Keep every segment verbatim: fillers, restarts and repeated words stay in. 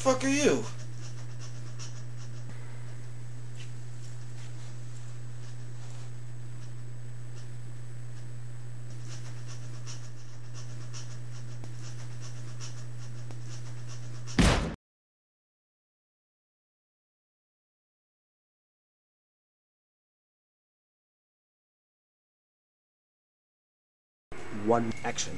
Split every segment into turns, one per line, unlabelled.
fuck are you?
One action.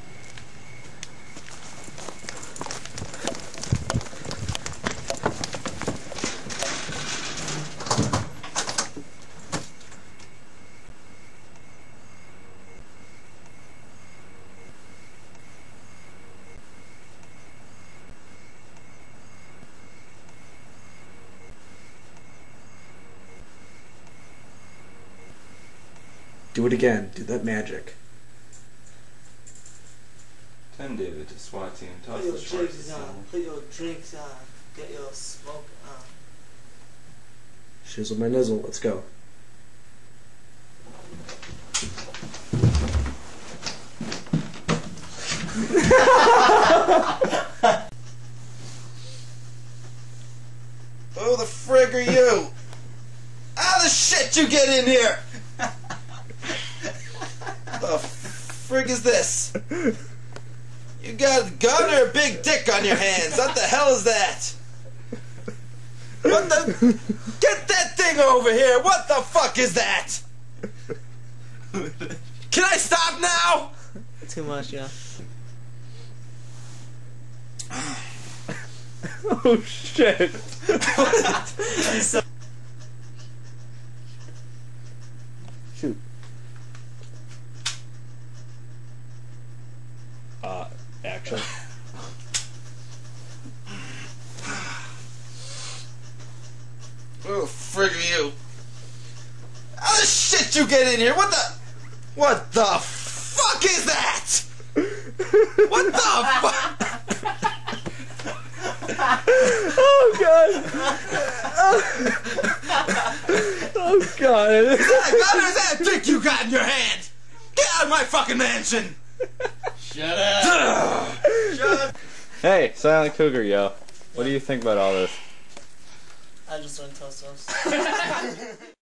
Do it again. Do that magic.
Tim David to SWAT team. Toss
Put
the
your
shorts
drinks on.
down.
Put your drinks on. Get your smoke on.
Shizzle my nizzle. Let's go.
Who the frig are you? How the shit you get in here? The frig is this? You got a gun or a big dick on your hands? What the hell is that? What the? Get that thing over here! What the fuck is that? Can I stop now?
Too much, yeah.
Oh shit. Shoot. Uh, action.
Who the frig are you? How the shit you get in here? What the? What the fuck is that? What the fuck?
Oh god. Oh god.
Is that a gun or is that a dick you got in your hand? Get out of my fucking mansion!
Shut up!
Shut up!
Hey, Silent Cougar, yo. What do you think about all this?
I just want to toast us.